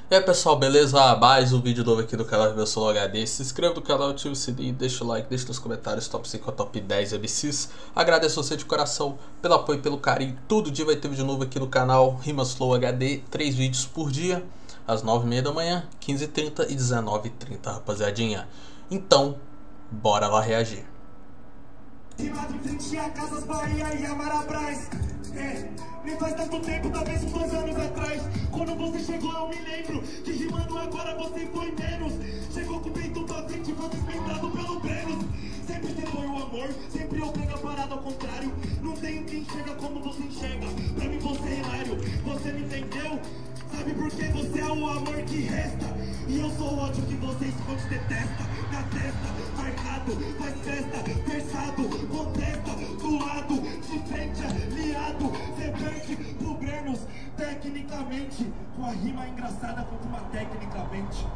E aí pessoal, beleza? Mais um vídeo novo aqui no canal Meu Solo HD. Se inscreva no canal, ative o sininho, deixa o like, deixa nos comentários top 5 ou top 10 MCs. Agradeço você de coração pelo apoio e pelo carinho. Todo dia vai ter vídeo novo aqui no canal Rimas Flow HD, 3 vídeos por dia, às 9h30 da manhã, 15h30 e 19h30, rapaziadinha. Então, bora lá reagir. Rimado em frente a Casas Bahia e Amarabras. Nem faz tanto tempo, talvez uns 2 anos atrás. Quando você chegou eu me lembro que rimando agora você foi menos. Chegou com o peito pra frente, foi desmembrado pelo Brenos. Sempre você foi o amor, sempre eu pego a parada ao contrário. Não tenho quem enxerga como você enxerga. Pra mim você é hilário, você me entendeu? Sabe por que você é o amor que resta? E eu sou o ódio que você esconde e detesta. Na testa, marcado, faz festa, versado, contesta, do lado, de frente, aliado, cê perde pro Brenos, tecnicamente, com a rima engraçada contra uma tecnicamente.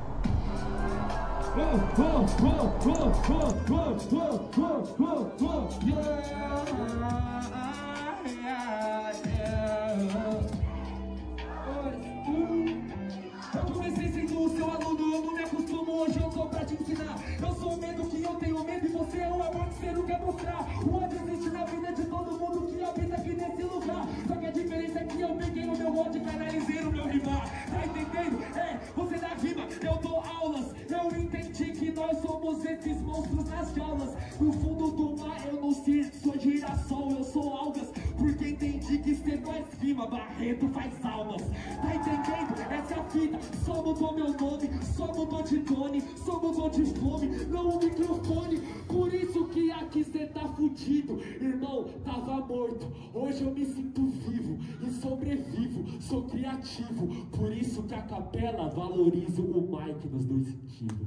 Eu comecei sendo o seu aluno, eu não me acostumo, hoje eu tô pra te ensinar. Eu sou o medo que eu tenho medo e você é o amor que você não quer mostrar. O ódio existe na vida de todo mundo que habita aqui nesse lugar. Só que a diferença é que eu peguei no meu ódio e canalizei no meu rimar. Tá entendendo? Você dá rima, eu dou aulas. Eu entendi que nós somos esses monstros nas jaulas. No fundo do mar eu não circo, sou girassol, eu sou algas. Porque entendi que cê faz rima, Barreto faz almas. Tá entendendo? Essa é a fita. Só mudou meu nome, só mudou de tone, só mudou de fome, não o microfone. Por isso que aqui cê tá fudido. Irmão, tava morto, hoje eu me sinto vivo e sobrevivo, sou criativo. Por isso que a capela valoriza o mic nos dois sentidos.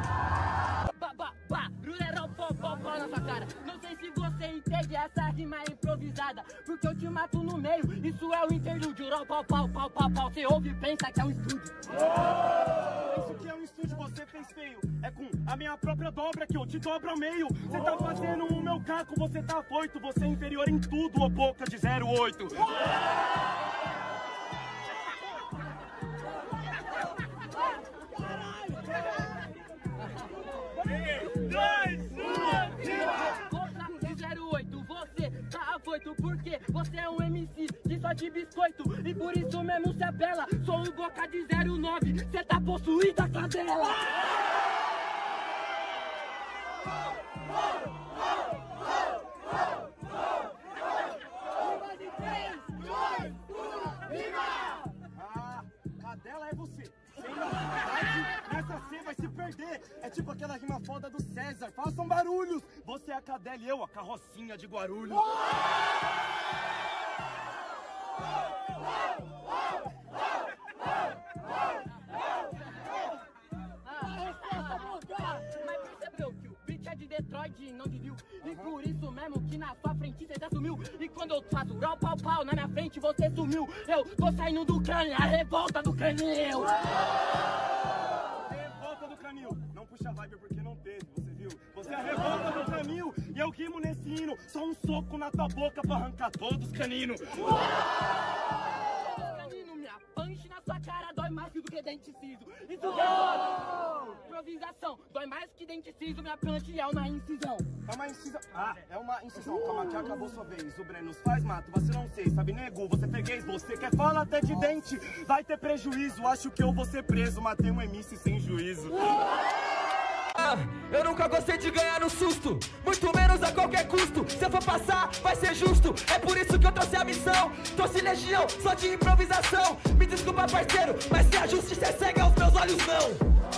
Barulheirão, pó na sua cara. Não sei se você entende essa rima improvisada, porque eu te mato no meio, isso é o interlúdio. Pau, você ouve e pensa que é um estúdio. Isso que é um estúdio, você fez feio. É com a minha própria dobra que eu te dobro ao meio. Você tá fazendo o meu caco, você tá afoito. Você é inferior em tudo, ô boca de 08. Porque você é um MC que só de biscoito e por isso mesmo se apela. Sou o Boca de 09, cê tá possuída, cadela. Cadela é você. Sem novidade, nessa C vai se perder. É tipo aquela rima foda do César. Façam barulhos. Você é a cadela e eu a carrocinha de Guarulhos. Mas percebeu que o beat é de Detroit e não de Rio. E por isso mesmo que na sua frente você já sumiu. E quando eu faço pau na minha frente você sumiu. Eu tô saindo do crânio, a revolta do canil. Revolta do canil. Não puxa vibe porque não teve, você viu? Você é a revolta do canil. E eu rimo nesse hino. Só um soco na tua boca pra arrancar todos os caninos. Minha punch na sua cara dói mais do que dente ciso. Isso que é foda. Improvisação dói mais que dente ciso. Minha punch é uma incisão. É uma incisão. Ah, é uma incisão. Calma que acabou sua vez. O Brenos faz mato, você não sei, sabe nego? Você freguês, você quer falar até de dente. Vai ter prejuízo, acho que eu vou ser preso. Matei um MC sem juízo. Eu nunca gostei de ganhar no susto, muito menos a qualquer custo. Se eu for passar, vai ser justo. É por isso que eu trouxe a missão. Trouxe legião, só de improvisação. Me desculpa parceiro, mas se a justiça é cega, aos meus olhos não.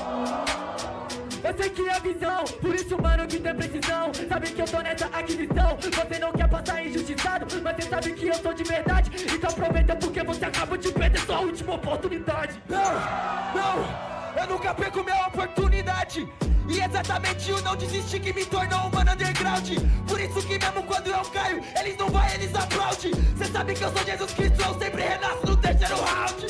Eu sei que é visão, por isso mano que tem precisão. Sabe que eu tô nessa aquisição. Você não quer passar injustiçado, mas você sabe que eu sou de verdade. Então aproveita porque você acabou de perder sua última oportunidade. Não, eu nunca perco minha oportunidade. E exatamente o não desistir que me tornou um mano underground. Por isso que mesmo quando eu caio, eles não vai, eles aplaudem. Cê sabe que eu sou Jesus Cristo, eu sempre renasço no terceiro round.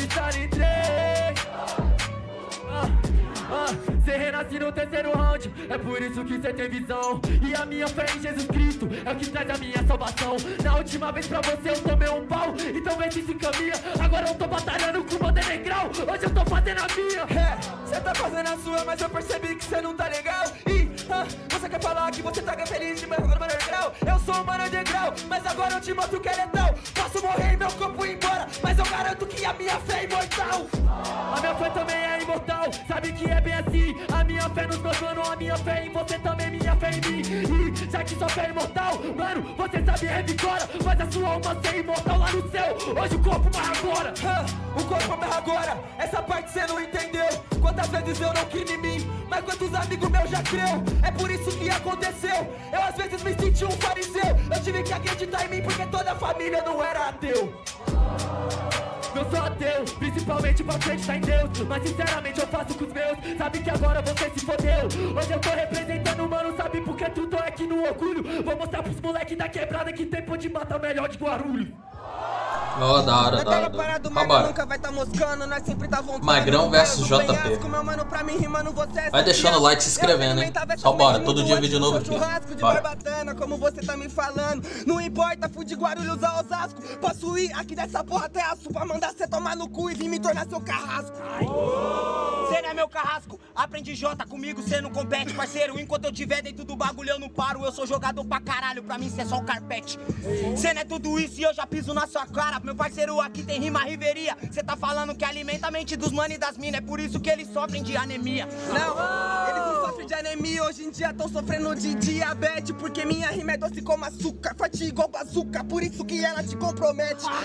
Cê renasce no terceiro round. É É por isso que cê tem visão. E a minha fé em Jesus Cristo é o que traz a minha salvação. Na última vez pra você eu tomei um pau, então vê se encaminha. Agora eu tô batalhando com o meu degrau, hoje eu tô fazendo a minha. É, cê tá fazendo a sua, mas eu percebi que cê não tá legal. E você quer falar que você tá feliz de meu mano grau? Eu sou um mano de grau, mas agora eu te mostro que é letal. Posso morrer e meu corpo ir embora, mas eu garanto que a minha fé é imortal. A minha fé também é imortal, sabe que é bem assim. A minha fé nos meus mano, a minha fé em você também, minha fé em mim. E já que sua fé é imortal, mano, você sabe revigora. Faz a sua alma ser imortal lá no céu, hoje o corpo morre agora. O corpo morre agora, essa parte cê não entendeu. Quantas vezes eu não quis em mim, mas quantos amigos meus já creu. É por isso que aconteceu, eu às vezes me senti um fariseu. Eu tive que acreditar em mim porque toda a família não era ateu. Eu sou ateu, principalmente pra acreditar em Deus. Mas sinceramente eu faço com os meus. Sabe que agora você se fodeu. Hoje eu tô representando, mano, sabe por que tu tô aqui no orgulho. Vou mostrar pros moleque da quebrada que tempo de mata melhor de Guarulhos. Ó, da hora, da hora. Nunca vai tá moscando, nós sempre tá vontade. Magrão versus JP. Vai deixando o like e se inscrevendo, hein? Só bora, todo dia vídeo novo aqui. Bora. Como você tá me falando, não importa, fui de Guarulhos a Osasco. Posso ir aqui dessa porra até Aço pra mandar cê tomar no cu e vir me tornar seu carrasco. Cê não é meu carrasco, aprendi Jota comigo, cê não compete, parceiro. Enquanto eu tiver dentro do bagulho eu não paro. Eu sou jogador pra caralho, pra mim cê é só o carpete. Cê não é tudo isso e eu já piso na sua cara. Meu parceiro, aqui tem rima riveria. Cê tá falando que alimenta a mente dos mano e das minas. É por isso que eles sofrem de anemia. Não, eles não sofrem de anemia. Hoje em dia tão sofrendo de diabetes. Porque minha rima é doce como açúcar, forte igual bazuca. Por isso que ela te compromete. Cê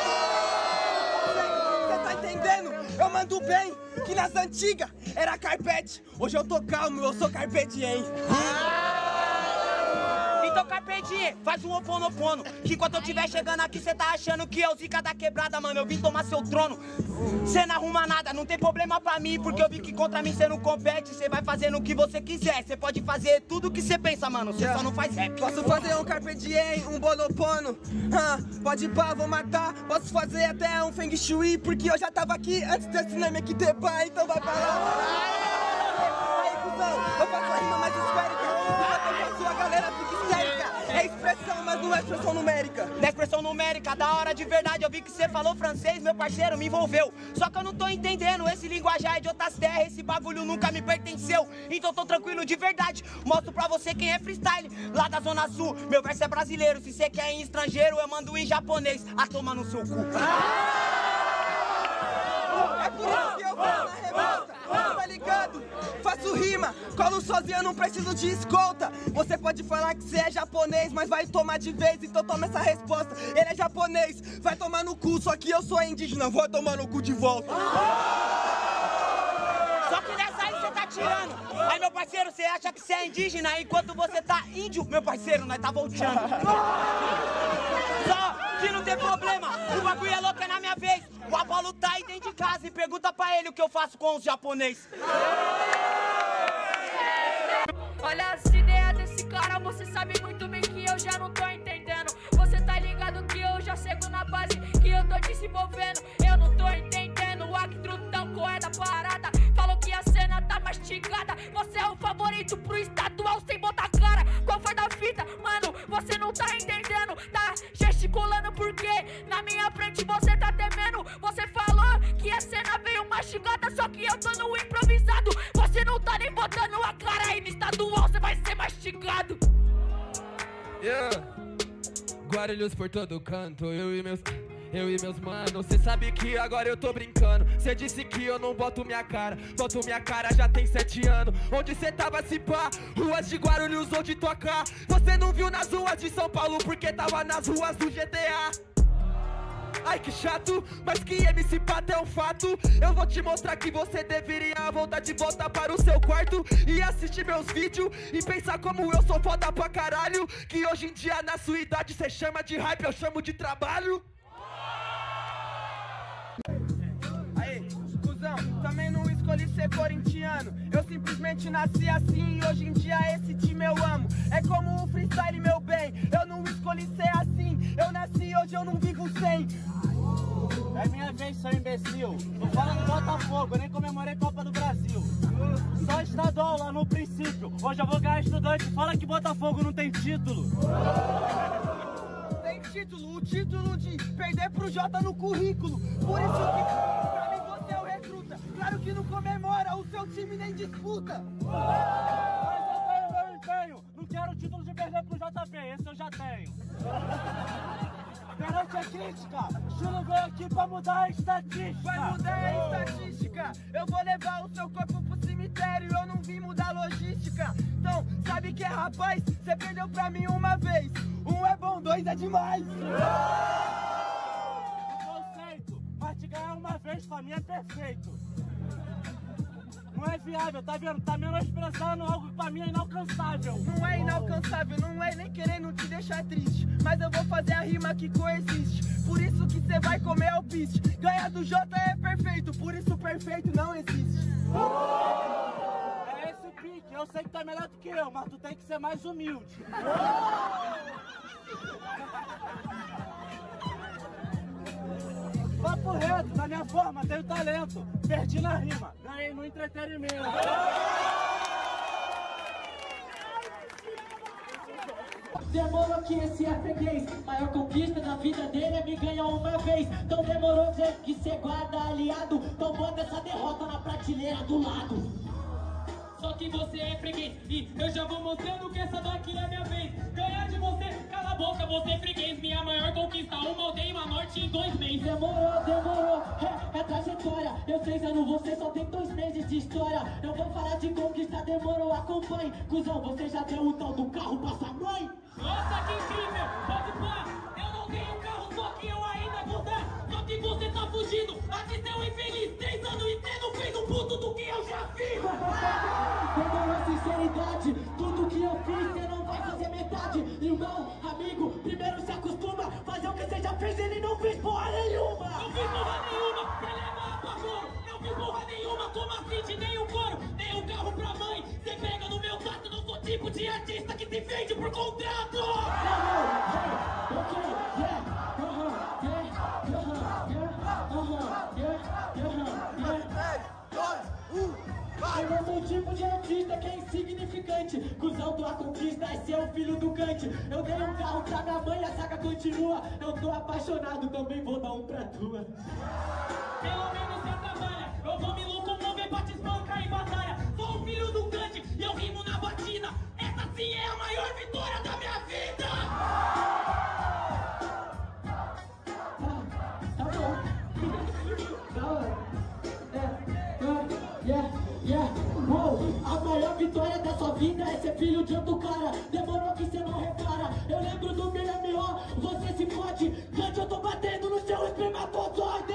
tá entendendo? Eu mando bem, que nas antigas era carpete. Hoje eu tô calmo, eu sou carpe diem. Então carpe diem, faz um oponopono. Que enquanto eu tiver chegando aqui, cê tá achando que é o zica da quebrada, mano. Eu vim tomar seu trono. Cê não arruma nada, não tem problema pra mim. Porque eu vi que contra mim cê não compete. Cê vai fazendo o que você quiser. Cê pode fazer tudo o que cê pensa, mano. Cê só não faz rap. Posso fazer um carpe diem, um bonopono. Pode ir pá, vou matar. Posso fazer até um feng shui. Porque eu já tava aqui antes desse nome aqui ter pá. Então vai pra lá. Aí, cuzão, eu faço a rima mais esférica. Enquanto eu faço, a galera fica histérica. É expressão, mas não é expressão numérica. Na expressão numérica, da hora de verdade. Eu vi que você falou francês, meu parceiro, me envolveu. Só que eu não tô entendendo, esse linguajar é de outras terras. Esse bagulho nunca me pertenceu. Então tô tranquilo de verdade. Mostro pra você quem é freestyle. Lá da Zona Sul, meu verso é brasileiro. Se você quer em estrangeiro, eu mando em japonês. A toma no seu cu. É por isso que eu vou na revolta, tá ligado? Faço rima, colo sozinho, eu não preciso de escolta. Você pode falar que você é japonês, mas vai tomar de vez, então toma essa resposta. Ele é japonês, vai tomar no cu, só que eu sou indígena, vou tomar no cu de volta. Só que nessa aí você tá tirando. Aí, meu parceiro, você acha que você é indígena, enquanto você tá índio, meu parceiro, nós tá volteando. Só que não tem problema, o bagulho é louco, é na minha vez. O Apolo tá aí dentro de casa e pergunta pra ele o que eu faço com os japoneses. Olha as ideias desse cara, você sabe muito bem que eu já não tô entendendo. Você tá ligado que eu já chego na base, que eu tô desenvolvendo. Eu não tô entendendo, o Actrutão qual é da parada. Falou que a cena tá mastigada. Você é o favorito pro estadual sem botar cara. Qual foi da fita? Mano, você não tá entendendo. Tá gesticulando porque na minha frente você tá temendo. Você falou que a cena veio mastigada, só que eu tô no improvisado. Você não tá nem botando a cara aí no estadual, você vai ser mastigado. Guarulhos por todo canto, eu e meus mano. Cê sabe que agora eu tô brincando. Cê disse que eu não boto minha cara. Boto minha cara já tem 7 anos. Onde cê tava se pá? Ruas de Guarulhos ou de tocar. Você não viu nas ruas de São Paulo porque tava nas ruas do GTA. Ai que chato, mas que MC Pato é um fato. Eu vou te mostrar que você deveria voltar de volta para o seu quarto e assistir meus vídeos e pensar como eu sou foda pra caralho. Que hoje em dia na sua idade cê chama de hype, eu chamo de trabalho. Aí, cuzão, também não escolhi ser corintiano. Eu simplesmente nasci assim e hoje em dia esse time eu amo. É como o freestyle, meu bem, eu não escolhi ser assim. Eu nasci, hoje eu não vivo sem. É minha vez, seu imbecil. Não fala do Botafogo, eu nem comemorei Copa do Brasil. Só estadual lá no princípio. princípio. Hoje eu vou ganhar estudante. Fala que Botafogo não tem título. Tem título, o título de perder pro Jota no currículo. Por isso que pra mim você é o recruta. Claro que não comemora, o seu time nem disputa. Mas eu tenho meu empenho. Não quero o título de perder pro JP, esse eu já tenho. Perante a crítica, Chulo veio aqui pra mudar a estatística. Vai mudar a estatística. Eu vou levar o seu corpo pro cemitério. Eu não vim mudar a logística. Então, sabe que é, rapaz? Você perdeu pra mim uma vez. Um é bom, dois é demais. Conceito, mas te ganhar uma vez pra mim é perfeito. Não é viável, tá vendo? Tá menosprezando algo que pra mim é inalcançável. Não é inalcançável, não é nem querendo te deixar triste. Mas eu vou fazer a rima que coexiste. Por isso que cê vai comer alpiste. Ganhar do Jota é perfeito, por isso perfeito não existe. É esse pique, eu sei que tá melhor do que eu, mas tu tem que ser mais humilde. Papo reto, na minha forma, tenho talento. Perdi na rima, ganhei no entretenimento. Demorou que esse é freguês. Maior conquista da vida dele é me ganhar uma vez. Então demorou dizer que cê guarda aliado. Então bota essa derrota na prateleira do lado. Só que você é freguês e eu já vou mostrando que essa daqui é minha vez. Ganhar de você, cala a boca, você é freguês. Minha maior conquista, uma aldeia e uma norte em 2 meses. Demorou, é trajetória. Eu 6 anos, você só tem 2 meses de história. Eu vou falar de conquista, demorou, acompanhe. Cusão, você já deu o tal do carro pra sua mãe? Nossa, que incrível, pode pá. Eu não tenho carro, só que eu ainda vou dar. Só que você tá fugindo, aqui seu infeliz. 3 anos e você não fez um puto do que eu já fiz. Demorou sinceridade, tudo que eu fiz você não vai fazer metade. Irmão, amigo, primeiro se acostuma. Fazer o que você já fez, ele não fez porra nenhuma. Não fiz porra nenhuma, você leva apavoro. Não fiz porra nenhuma, como assim te dei um couro? Dei um carro pra mãe, você pega no meu tato. Não sou tipo de artista que se vende por contrato. Eu não sou o tipo de artista que é insignificante. Cusão tua conquista é ser o filho do Kant. Eu dei um carro pra minha mãe, a saga continua. Eu tô apaixonado, também vou dar um pra tua. Pelo menos você trabalha. Eu vou me locomover pra te espancar em batalha. Sou o filho do Kant e eu rimo na batida. Essa sim é a maior vitória da minha vida. Tá bom. Da hora. Wow, a maior vitória da sua vida é ser filho de outro cara. Demorou que você não repara. Eu lembro do meu M.O., você se fode. Gente, eu tô batendo no seu espermatozoide.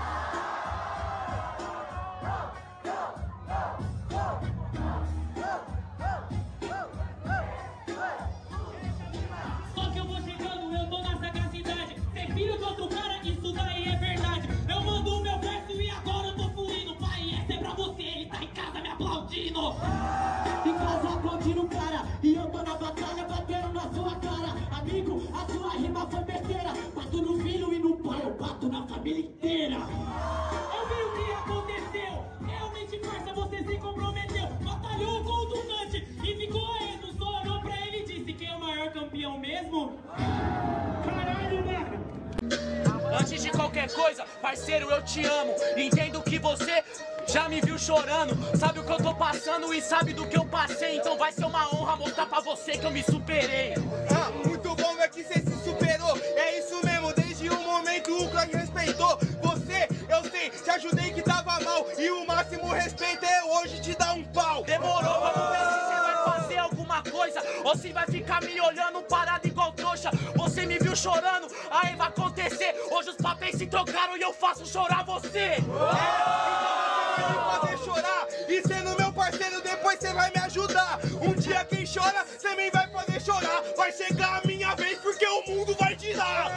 Só que eu vou chegando, eu tô na sagacidade. Ser filho de outro cara, isso daí é verdade. Eu mando o meu verso e agora eu tô fluindo. Pai, essa é pra você, ele tá em casa me aplaudindo. Em casa aplaudindo o cara. E eu tô na batalha batendo na sua cara. Amigo, a sua rima foi besteira. Bato no filho e no pai, eu bato na família inteira. Eu vi o que aconteceu. Realmente, parça, você se comprometeu. Batalhou com o Ducante e ficou a esmo. Só olhou pra ele e disse: quem é o maior campeão mesmo? Caralho, mano. Antes de qualquer coisa, parceiro, eu te amo. Entendo que você já me viu chorando. Sabe o que eu tô passando e sabe do que eu passei. Então vai ser uma honra mostrar pra você que eu me superei. Muito bom é que você se superou. É isso mesmo, desde o momento o clã respeitou. Você, eu sei, te ajudei que tava mal. E o máximo respeito é hoje te dar um pau. Demorou, vamos ver se você vai fazer alguma coisa ou se vai ficar me olhando parado igual trouxa. Você me viu chorando, aí vai acontecer. Hoje os papéis se trocaram e eu faço chorar você. Vai me fazer chorar. E sendo meu parceiro, depois você vai me ajudar. Um dia quem chora, também vai poder chorar. Vai chegar a minha vez porque o mundo vai girar.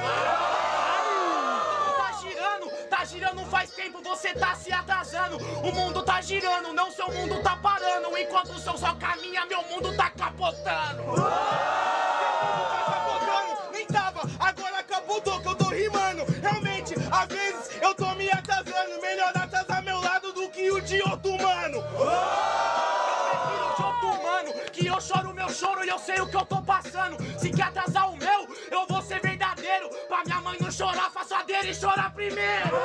Tá girando faz tempo, você tá se atrasando. O mundo tá girando, não seu mundo tá parando. Enquanto o seu só caminha, meu mundo tá capotando. Nem tava, agora capotou que eu tô rimando. Realmente, às vezes eu tô me atrasando. Melhor atrasar meu lado do que o de outro mano. Eu prefiro de outro humano meu choro e eu sei o que eu tô passando. Se quer atrasar o meu, eu vou ser verdadeiro. Pra minha mãe não chorar, faço a dele e chorar primeiro.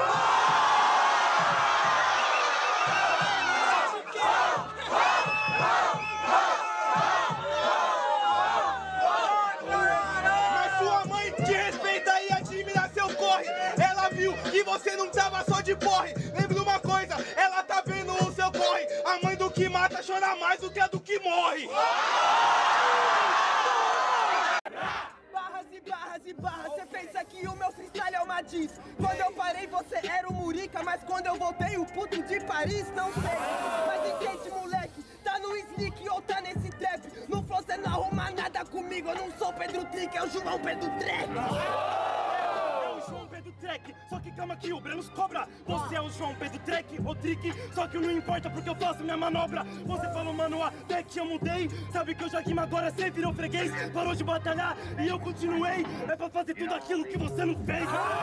Mas sua mãe te respeita e admira seu corre. Ela viu que você não tava só de porre. Lembra uma coisa, ela tá vendo o seu corre. A mãe do que mata chora mais do que a do que morre. Barras e barras, cê pensa que o meu freestyle é uma diz. Quando eu parei você era o Murica, mas quando eu voltei o puto de Paris, não sei. Mas entende, moleque, tá no sneak ou tá nesse trap. No flow cê não arruma nada comigo, eu não sou Pedro Trick, é o João Pedro Trek. É o João Pedro Trek, só que calma que o Brenos cobra. Você é o João Pedro Trek ou Trick, só que não importa porque eu faço minha manobra. Você falou, mano, até que eu mudei. Sabe que eu já rimo agora, cê virou freguês. Parou de batalhar e eu continuei. É pra fazer tudo aquilo que você não fez.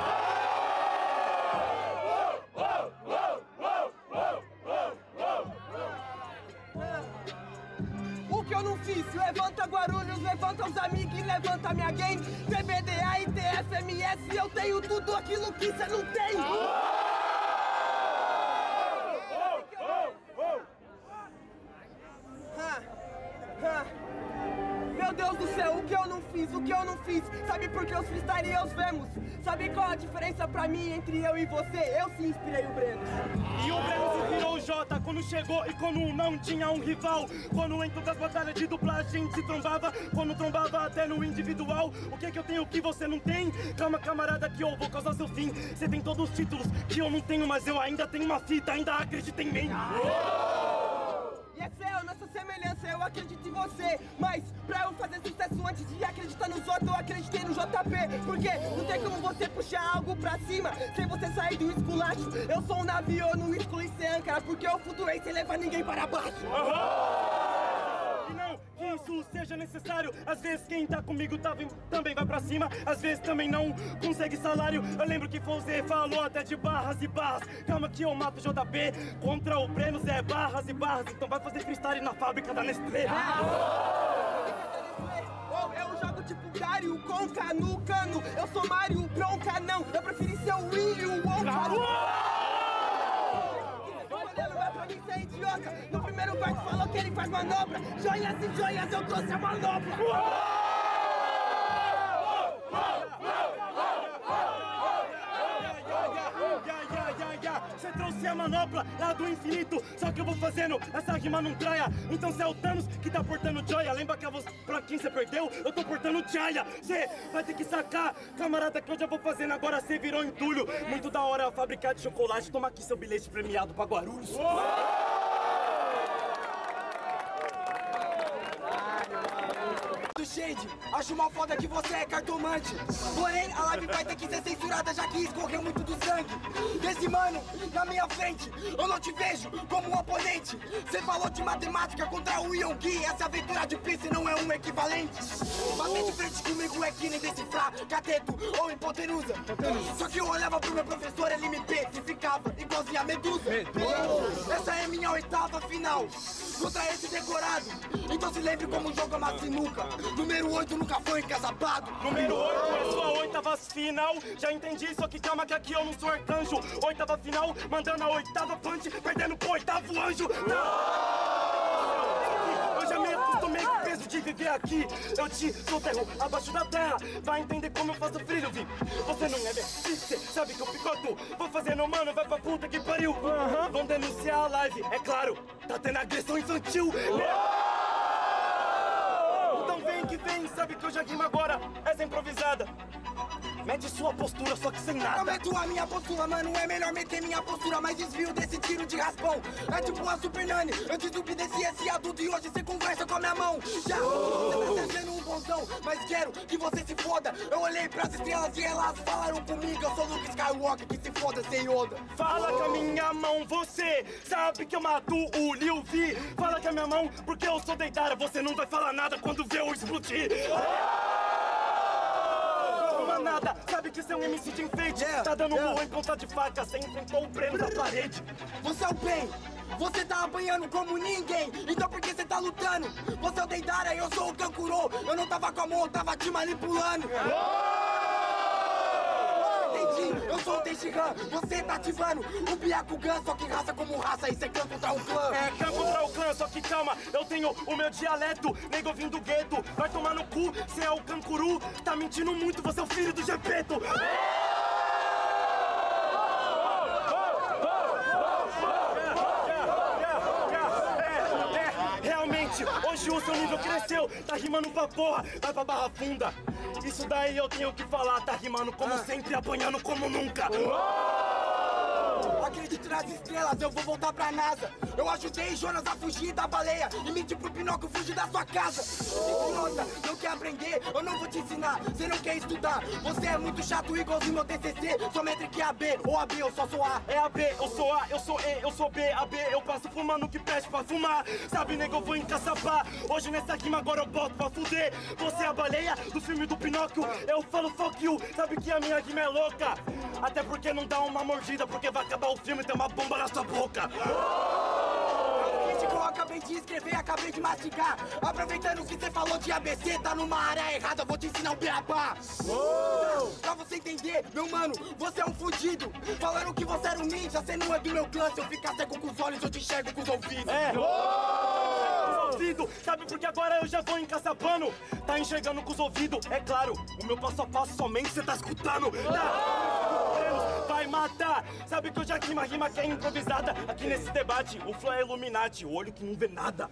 O que eu não fiz? Levanta Guarulhos, levanta os amigos e levanta minha gang. TBDA e TFMS, eu tenho tudo aquilo que cê não tem. Meu Deus do céu, o que eu não fiz, o que eu não fiz. Sabe por que os freestyle e os vemos? Sabe qual a diferença pra mim entre eu e você? Eu sim inspirei o Breno. E o Breno se virou o Jota quando chegou e quando não tinha um rival. Quando em todas as batalhas de dublagem se trombava, quando trombava até no individual. O que é que eu tenho que você não tem? Calma, camarada, que eu vou causar seu fim. Você tem todos os títulos que eu não tenho, mas eu ainda tenho uma fita, ainda acredita em mim. E é céu, nossa semelhança, eu acredito em você. Mas pra eu fazer sucesso antes de acreditar nos outros, eu acreditei no JP. Porque não tem como você puxar algo pra cima sem você sair do esculacho. Eu sou um navio, eu não excluí ser âncora, porque eu flutuei sem levar ninguém para baixo. E não que isso seja necessário. Às vezes quem tá comigo também vai pra cima. Às vezes também não consegue salário. Eu lembro que Fonzé falou até de barras e barras. Calma que eu mato o JP contra o Breno, é barras e barras. Então vai fazer freestyle na fábrica da Nestlé. Eu jogo tipo Dario Conca no cano. Eu sou Mario Bronca, não. Eu preferi ser o Willy Wonka. Vai pra mim ser idiota. No primeiro verso falou que ele faz manobra. Joias e joias, eu trouxe a manobra. Você trouxe a manopla lá do infinito. Só que eu vou fazendo essa rima não traia. Então cê é o Thanos que tá portando joia. Lembra que a voz pra quem cê perdeu? Eu tô portando joia. Cê vai ter que sacar, camarada, que eu já vou fazendo. Agora cê virou entulho. Muito da hora fabricar de chocolate. Toma aqui seu bilhete premiado pra Guarulhos. Shade, acho mal foda que você é cartomante. Porém, a live vai ter que ser censurada, já que escorreu muito do sangue desse mano na minha frente. Eu não te vejo como um oponente. Você falou de matemática contra o Yonggi. Essa aventura de Prince não é um equivalente. Bater de frente comigo é que nem decifrar cateto ou hipotenusa. Só que eu olhava pro meu professor, ele me petrificava igualzinho a Medusa. Essa é minha oitava final contra esse decorado. Então se lembre como joga uma sinuca. Número 8 nunca foi encasapado. Número 8 é sua oitava final. Já entendi, só que calma que aqui eu não sou arcanjo. Oitava final, mandando a oitava punch, perdendo pro oitavo anjo. Eu já me acostumei com o peso de viver aqui. Eu te soterro abaixo da terra. Vai entender como eu faço frio, vi. Você não é minha cê sabe que eu picoto. Vou fazendo, mano, vai pra puta que pariu. Vão denunciar a live, é claro. Tá tendo agressão infantil. Então vem que vem, sabe que eu já rimo agora. Essa é improvisada. Mete sua postura, só que sem nada. Eu meto a minha postura, mano, é melhor meter minha postura. Mas desvio desse tiro de raspão. É tipo uma Super Nani. Antes do obedeci esse adulto e hoje você conversa com a minha mão. Já, você tá sendo um bonzão, mas quero que você se foda. Eu olhei pras estrelas e elas falaram comigo. Eu sou Luke Skywalker, que se foda sem Yoda. Fala com a minha mão, você sabe que eu mato o Liu Vi. Fala com a minha mão, porque eu sou Deidara. Você não vai falar nada quando vê eu explodir. Nada, sabe que você é um MC de enfeite. Tá dando boa em ponta de faca. Você enfrentou o Breno da parede. Você é o bem, Você tá apanhando como ninguém, então por que você tá lutando? Você é o Deidara, eu sou o Kankuro. Eu não tava com a mão, eu tava te manipulando. Entendi, eu sou o Tenshinhan, você tá ativando o Byakugan, só que raça como raça, isso é clã contra o clã. É clã contra o clã, só que calma, eu tenho o meu dialeto, nego vindo do gueto. Vai tomar no cu, cê é o Kankuro, tá mentindo muito, você é o filho do Gepeto. Realmente, hoje o seu nível cresceu, tá rimando pra porra, vai pra Barra Funda. Isso daí eu tenho que falar, tá rimando como sempre, apanhando como nunca. Acredito nas estrelas, eu vou voltar pra NASA. Eu ajudei Jonas a fugir da baleia e menti pro Pinóquio fugir da sua casa. Idiota, não quer aprender? Eu não vou te ensinar, você não quer estudar. Você é muito chato, igualzinho meu TCC. Sua métrica é AB, ou AB, eu só sou A. É AB, eu sou A, eu sou E, eu sou B. AB, eu passo fumando que pede pra fumar. Sabe, nego, eu vou encaçapar. Hoje nessa rima agora eu boto pra fuder. Você é a baleia do filme do Pinóquio. Eu falo fuck you, sabe que a minha rima é louca. Até porque não dá uma mordida, porque vai acabar o filme e tem uma bomba na sua boca. Eu acabei de escrever, acabei de mastigar. Aproveitando que você falou de ABC, tá numa área errada, vou te ensinar o beabá. Pra você entender, meu mano, você é um fudido. Falando que você era um ninja, você não é do meu clã. Se eu ficar cego com os olhos, eu te enxergo com os ouvidos. Sabe porque agora eu já vou encaçapando. Tá enxergando com os ouvidos, é claro. O meu passo a passo somente você tá escutando. Vai matar. Sabe que eu já rima que é improvisada. Aqui nesse debate, o flow é Illuminati, o olho que não vê nada.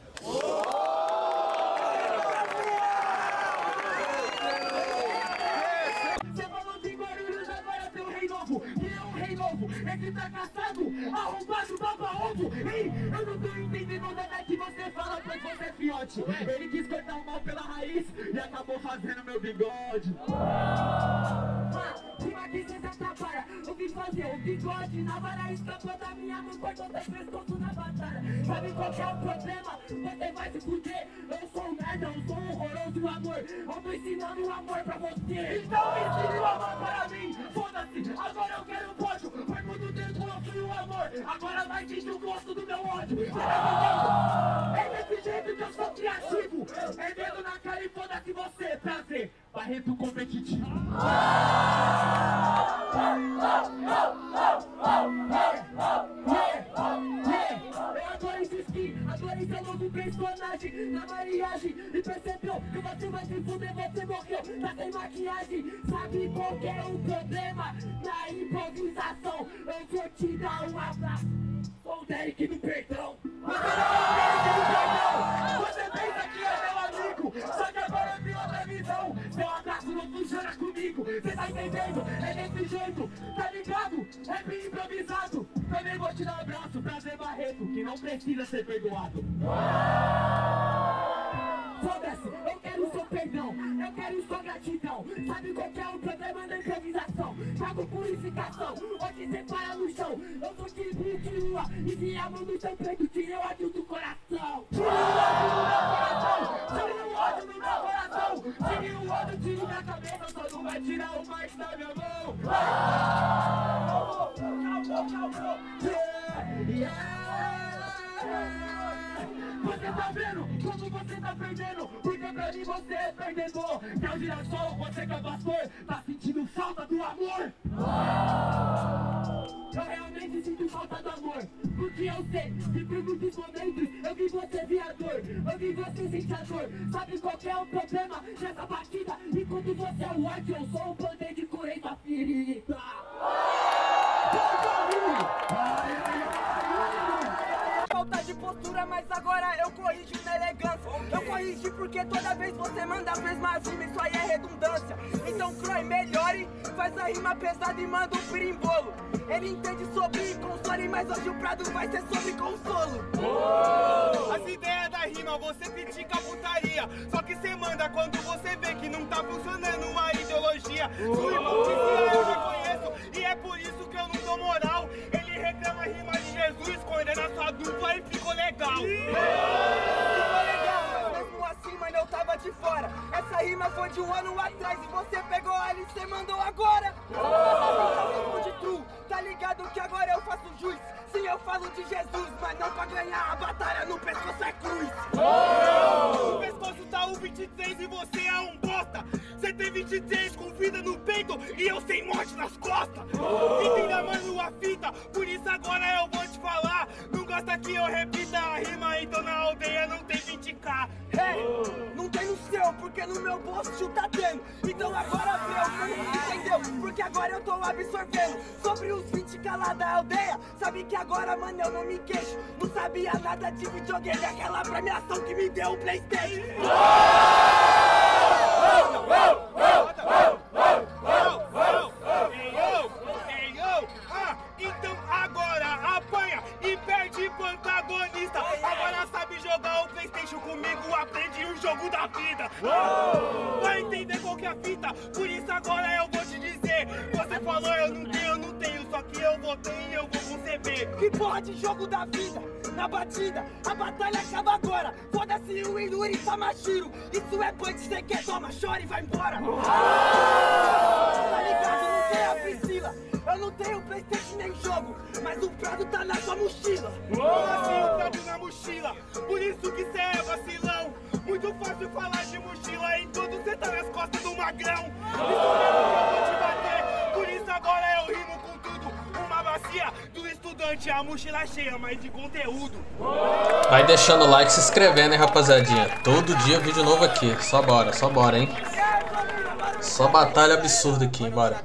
Você falou de Guarulhos, agora tem um rei novo. E é um rei novo, esse fracassado, arrombado, baba-ovo. Ei, eu não tô entendendo nada que você fala, pois você é fiote. Ele quis cortar o mal pela raiz e acabou fazendo meu bigode. Rima que cê se atrapalha, eu vim fazer o bigode na vara, escapou da minha mão, cortou teu pescoço na batalha. Sabe qual que é o problema? Você vai se fuder. Eu sou um merda, eu sou um horroroso amor. Eu tô ensinando o amor pra você. Então ensine o amor para mim. Foda-se, agora eu quero pódio. Foi muito tempo eu fui o amor. Agora vai sentir o gosto do meu ódio. É desse jeito que eu sou criativo. É dedo na cara e foda-se você. Prazer, Barreto competitivo. Eu adorei esse skin, adorei seu novo personagem na mariagem. E percebeu que você vai se fuder, você morreu, tá sem maquiagem. Sabe qual que é o problema? Na improvisação, eu vou te dar um abraço. Sou o Derek do Perdão. Você não é o Derek do Perdão. Você pensa que é meu amigo, só que agora eu tenho outra visão. Seu abraço não funciona comigo, cê tá entendendo? É desse jeito, tá ligado? É bem improvisado. Também vou te dar um abraço, prazer Barreto, que não precisa ser perdoado. Foda-se, eu quero seu perdão, eu quero sua gratidão. Sabe qual que é o problema da improvisação? Trago purificação, hoje cê para no chão. Eu sou de lua e se a mão no seu peito, tirei o ódio do coração. Tirei o ódio do meu coração. Tirei o ódio, tiro da cabeça, só não vai tirar o mais da minha mão. Você tá vendo como você tá perdendo? Porque pra mim você é perdedor. Que é o girassol, você que é pastor, tá sentindo falta do amor? Eu realmente sinto falta do amor. Porque eu sei que por muitos momentos eu vi você viador, eu vi você sentir a dor. Sabe qual que é o problema nessa batida? Enquanto você é o ódio, eu sou o poder de curei sua ferida. Falta de postura, mas agora eu corrijo na elegância. Eu corrigi porque toda vez você manda a mesma rima, isso aí é redundância. Então Croy, melhore, faz a rima pesada e manda um pirimbolo. Ele entende sobre console, mas hoje o Prado vai ser sobre consolo. As ideias da rima, você critica a putaria. Só que cê manda quando você vê que não tá funcionando a ideologia. Sua hipocrisia eu já conheço e é por isso que eu não dou moral. Ele reclama a rima de Jesus, coordena a sua dupla e ficou legal. Ficou legal, mas mesmo assim, mano, eu tava de fora. Essa rima foi de 1 ano atrás e você pegou ela e cê mandou agora. Eu de true, tá ligado que agora eu faço juiz. Sim, eu falo de Jesus, mas não pra ganhar a batalha no pescoço é cruz. No pescoço tá o 23 e você é um bosta. Você tem 23 com vida no peito e eu sem morte nas costas. Entenda, mano, a fita, por isso agora eu vou te falar. Não gosta que eu repita a rima, então na aldeia não tem 20k. Não tem no seu, porque no meu bolso tá tendo. Então agora vê, você não entendeu, porque agora eu tô absorvendo. Sobre os 20k lá da aldeia, sabe que agora, mano, eu não me queixo. Não sabia nada de videogame, aquela premiação que me deu o PlayStation. Então agora apanha e perde pro antagonista. Agora sabe jogar o PlayStation comigo, aprende o jogo da vida. Vai entender qual que é a fita, por isso agora eu vou te dizer. Você falou eu não tenho, só que eu vou ter e eu vou conceber. Que porra de jogo da vida, na batida, a batalha acaba agora. Foda-se o Inuri Tamashiro, isso é punch, cê quer, toma, chora e vai embora. Tá ligado, não tem a Priscila. Eu não tenho PlayStation nem jogo, mas o Prado tá na sua mochila. Assim o Prado na mochila, por isso que cê é vacilão. Muito fácil falar de mochila, em tudo cê tá nas costas do magrão. Isso mesmo que eu vou te bater, por isso agora eu rimo com tudo. Uma bacia do estudante, a mochila cheia, mas de conteúdo. Vai deixando o like, se inscrevendo, hein, rapaziadinha. Todo dia vídeo novo aqui, só bora, hein. Só batalha absurda aqui, bora.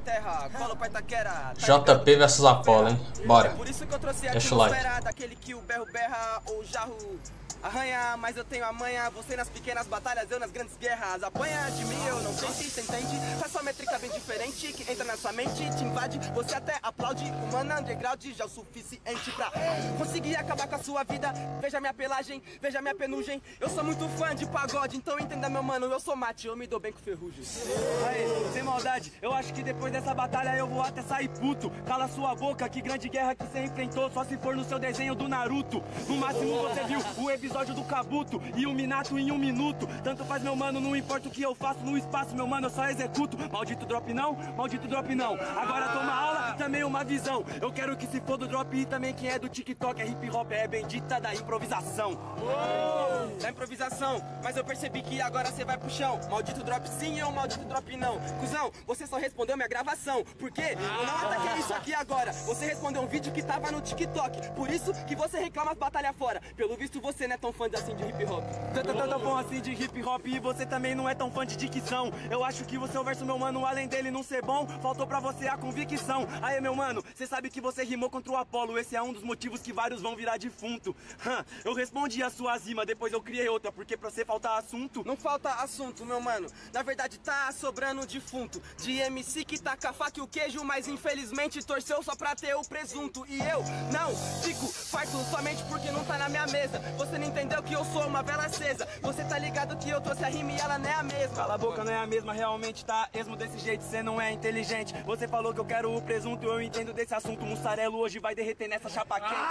JP versus Apollo, hein? Bora. Deixa o like. Daquele que o berro berra ou jarro arranha, mas eu tenho a manha. Você nas pequenas batalhas, eu nas grandes guerras. Apanha de mim, eu não sei se você entende. Faz sua métrica bem diferente, que entra na sua mente, te invade. Você até aplaude, humana underground já é o suficiente pra conseguir acabar com a sua vida. Veja minha pelagem, veja minha penugem. Eu sou muito fã de pagode, então entenda meu mano, eu sou mate, eu me dou bem com ferrugem. Aê, sem maldade, eu acho que depois dessa batalha eu vou até sair puto. Cala sua boca, que grande guerra que você enfrentou, só se for no seu desenho do Naruto. No máximo você viu o episódio do Kabuto e o Minato em 1 minuto. Tanto faz, meu mano, não importa o que eu faço no espaço, meu mano, eu só executo. Maldito drop não, maldito drop não. Agora toma aula, também uma visão. Eu quero que se for do drop e também quem é do TikTok é hip hop, é bendita da improvisação. Da improvisação, mas eu percebi que agora você vai pro chão. Maldito drop sim ou maldito drop não? Cusão, você só respondeu minha gravação. Por quê? Eu não ataquei isso aqui agora. Você respondeu um vídeo que tava no TikTok. Por isso que você reclama as batalhas fora. Pelo visto você não é tão fã assim de hip hop. Tão bom assim de hip hop e você também não é tão fã de dicção. Eu acho que o seu verso, meu mano, além dele não ser bom, faltou pra você a convicção. Aê, meu mano, cê sabe que você rimou contra o Apollo. Esse é um dos motivos que vários vão virar defunto. Eu respondi a sua rima, depois eu criei outra, porque pra você falta assunto. Não falta assunto, meu mano. Na verdade tá sobrando defunto. De MC que taca a faca e o queijo, mas infelizmente torceu só pra ter o presunto. E eu não fico farto somente porque não tá na minha mesa. Você não entendeu que eu sou uma vela acesa. Você tá ligado que eu trouxe a rima e ela não é a mesma. Cala a boca, não é a mesma, realmente tá esmo desse jeito, cê não é inteligente. Você falou que eu quero o presunto, eu entendo desse assunto. Mussarelo hoje vai derreter nessa chapa quente.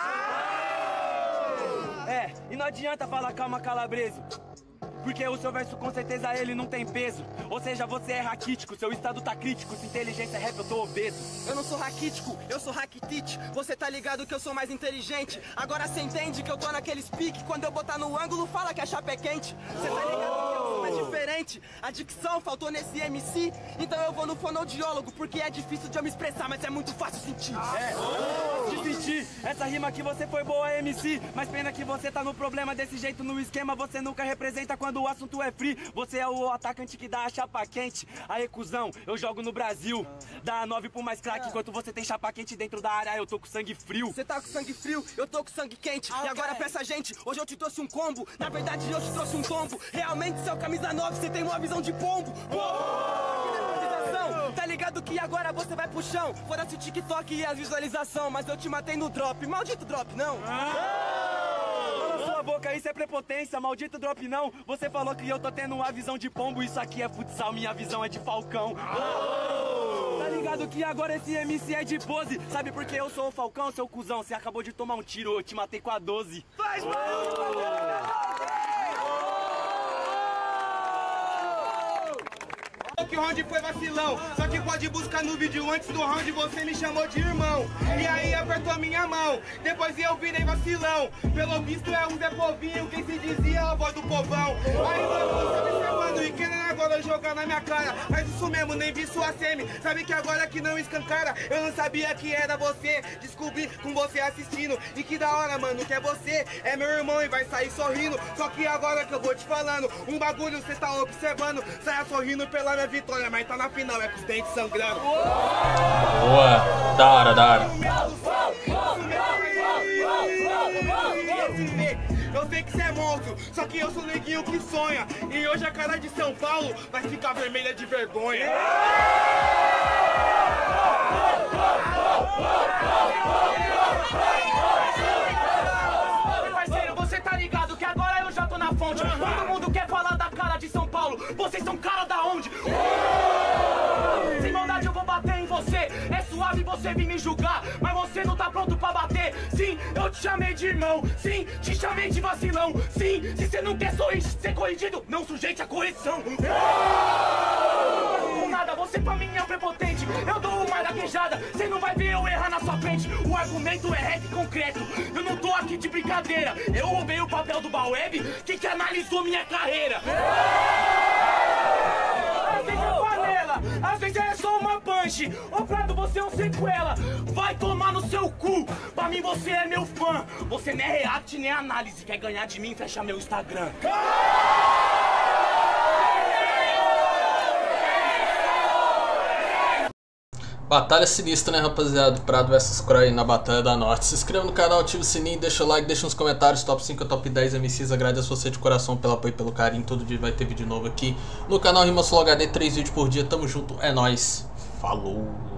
É, e não adianta falar calma, calabreso, porque o seu verso com certeza ele não tem peso. Ou seja, você é raquítico, seu estado tá crítico. Se inteligência é rap, eu tô obeso. Eu não sou raquítico, eu sou raquitite. Você tá ligado que eu sou mais inteligente. Agora cê entende que eu tô naqueles pique. Quando eu botar no ângulo, fala que a chapa é quente. Cê tá ligado que eu sou mais diferente. A dicção faltou nesse MC. Então eu vou no fonoaudiólogo, porque é difícil de eu me expressar, mas é muito fácil sentir. De sentir, essa rima que você foi boa, MC. Mas pena que você tá no problema desse jeito no esquema. Você nunca representa quando o assunto é free. Você é o atacante que dá a chapa quente. Aê, cuzão, eu jogo no Brasil. Dá 9 pro mais craque, enquanto você tem chapa quente dentro da área, eu tô com sangue frio. Você tá com sangue frio, eu tô com sangue quente. E agora peça gente, hoje eu te trouxe um combo. Na verdade eu te trouxe um tombo. Realmente seu camisa 9, você tem uma visão de pombo. Tá ligado que agora você vai pro chão. Fora-se o TikTok e as visualizações, mas eu te matei no drop. Maldito drop, não. Cala sua boca, isso é prepotência, maldito drop não. Você falou que eu tô tendo uma visão de pombo. Isso aqui é futsal, minha visão é de falcão. Tá ligado que agora esse MC é de pose. Sabe por que eu sou o falcão, seu cuzão? Você acabou de tomar um tiro, eu te matei com a 12. Faz barulho! que o round foi vacilão. Só que pode buscar no vídeo, antes do round você me chamou de irmão. E aí apertou minha mão, depois eu virei vacilão. Pelo visto é um Zé Povinho, quem se dizia a voz do povão. Aí mano, você me chamando e querendo agora jogar na minha cara. Mas isso mesmo, nem vi sua semi. Sabe que agora que não escancara, eu não sabia que era você. Descobri com você assistindo. E que da hora, mano, que é você. É meu irmão e vai sair sorrindo. Só que agora que eu vou te falando, um bagulho cê tá observando. Saia sorrindo pela minha vitória, mas tá na final, é com os dentes sangrando. Boa, da hora, da hora. Eu sei que cê é monstro, só que eu sou neguinho que sonha. E hoje a cara de São Paulo vai ficar vermelha de vergonha. Parceiro, você tá ligado que agora eu já tô na fonte. Todo mundo quer falar da cara de São Paulo. Vocês são cara da onde? Sem maldade eu vou bater em você. É suave você vir me julgar, mas você não tá pronto pra bater. Sim, eu te chamei de irmão. Sim, te chamei de vacilão. Sim, se você não quer ser corrigido, não sujeite a correção. Com nada, você pra mim é um prepotente. Eu dou uma gaguejada, você não vai ver eu errar na sua frente. O argumento é rap concreto. Eu não tô aqui de brincadeira. Eu roubei o papel do Baweb, que analisou minha carreira. Às vezes é panela, às vezes é só uma punch. Ô Prado, você é um sequela. Vai tomar no seu cu. Pra mim você é meu fã. Você não é react nem análise. Quer ganhar de mim, fecha meu Instagram. Batalha sinistra, né, rapaziada? Prado vs Croy na Batalha da Norte. Se inscreva no canal, ative o sininho, deixa o like, deixa nos comentários top 5 ou top 10 MCs. Agradeço você de coração pelo apoio e pelo carinho. Todo dia vai ter vídeo novo aqui no canal Rima Solo HD, 3 vídeos por dia. Tamo junto, é nóis. Falou!